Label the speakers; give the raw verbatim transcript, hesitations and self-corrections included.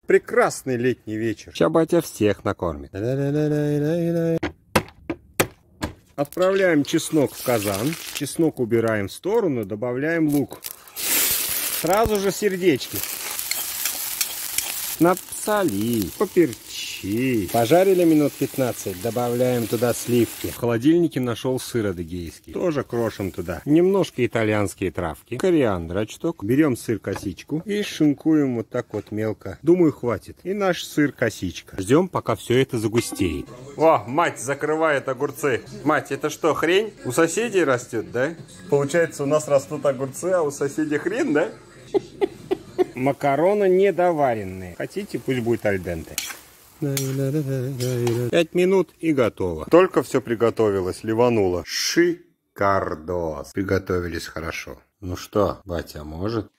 Speaker 1: Прекрасный летний вечер. Сейчас батя всех накормит. Отправляем чеснок в казан. Чеснок убираем в сторону, добавляем лук. Сразу же сердечки. Напсоли, поперчи. Пожарили минут пятнадцать, добавляем туда сливки. В холодильнике нашел сыр адыгейский. Тоже крошим туда. Немножко итальянские травки. Кориандрочек. Берем сыр-косичку и шинкуем вот так вот мелко. Думаю, хватит. И наш сыр-косичка. Ждем, пока все это загустеет. О, мать закрывает огурцы. Мать, это что, хрень? У соседей растет, да? Получается, у нас растут огурцы, а у соседей хрень, да? Макароны недоваренные. Хотите, пусть будет аль денте. Пять минут и готово. Только все приготовилось, ливануло. Шикардос. Приготовились хорошо. Ну что, батя, может?